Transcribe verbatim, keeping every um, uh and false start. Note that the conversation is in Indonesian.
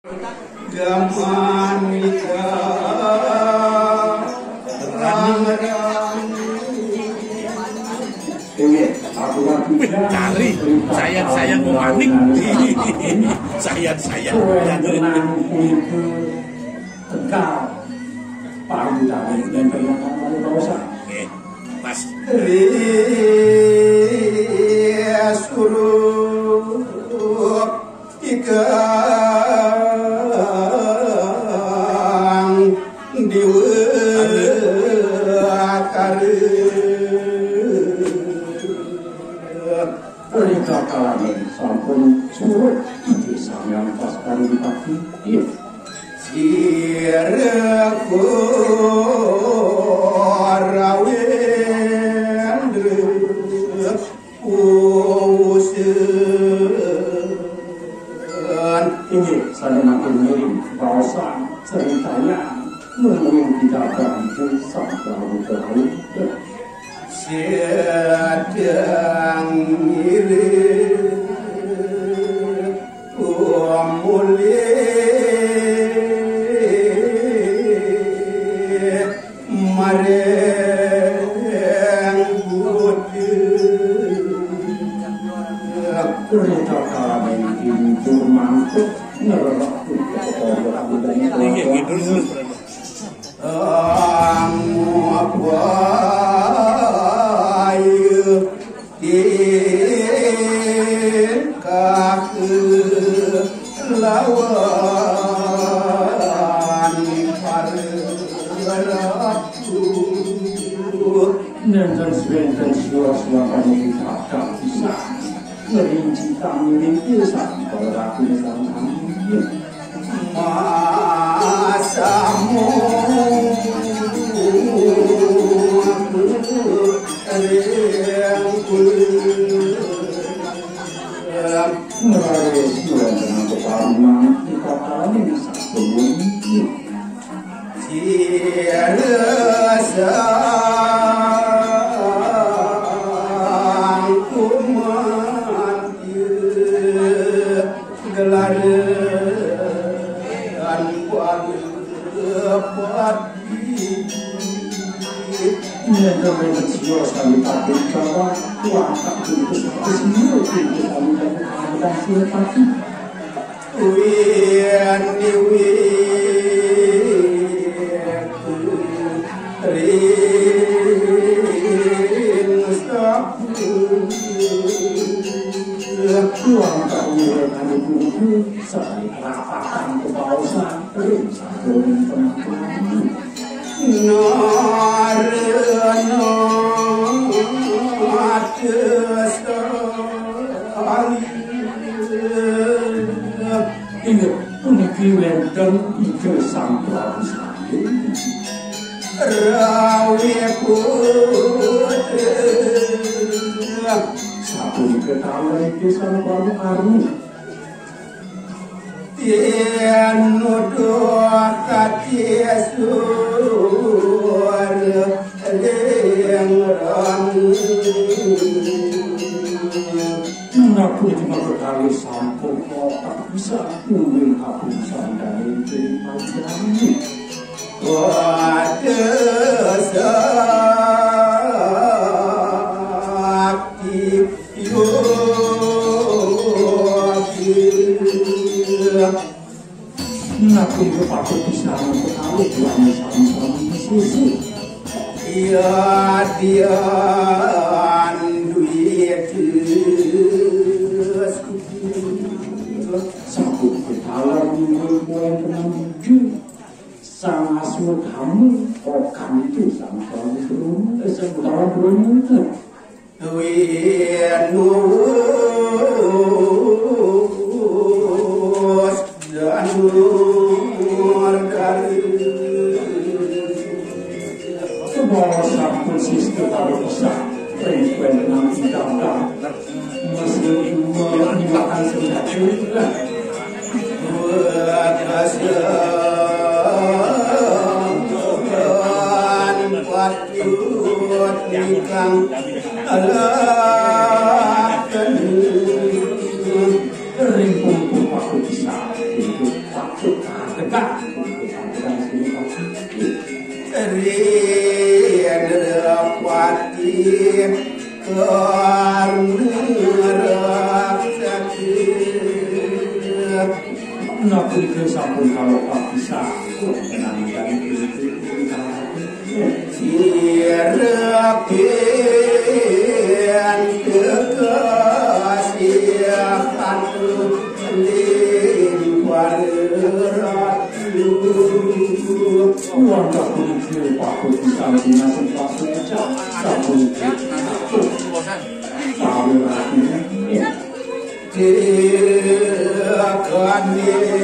Cari sayang-sayang memanik. Sayang-sayang. Tegal paling dari dan ternyata ada dosa. Oke, Mas. Suruh ikan diwakar. Mereka kalami sampun surut di desa yang pas kali pagi. Siraku rawendra usen. Ini saya makin miring bahasa ceritanya mungkin tidak berhenti sampai berlalu. Sedang miring umulih dan sebentar suara-suara kami tak bisa merinci kami bisa berlaku dalam kami masamu melalui suara dengan kepala kita kami bisa berhenti tiada Nella meditazione abitata in casa, quanta tutto il Signore che abita nella sua partita. When we Quanta ora di buku sai rapatan kebausan rinsa dengan teman-teman. Narana Atasali Ingat puniki wenten ike sang Prabu Sandi Rawi putra satu diketahui ike sang Prabu Arni Tianudo katiasur lengran Naku cuma berkali sampul tak bisa mungkin aku sandai dari panjangmu Wadasakti Naku berpaku bisa berkali berani sama-sama sisi Ya dia duit Sabut bertalar mulai menuju sang asmut kamu Okan itu sang kamu berumur sang kamu berumur duit nus dan nur dari Sebuah sabun sistem taruh besar Frekuensi nanti datang Meski menyebabkan senjata Tuhan patut nikang alakan Rimpun pun aku bisa hidup tak Pak. Sampai sini Pak. Rian Pati Karnera Sakit Nak berikan sampun kalau Pak bisa menangkan itu Sirapian kekasih Hatu Lingwaratu Uang tak berikan Pak bisa mengasih pasuja sampun aku tahu lagi Kekasih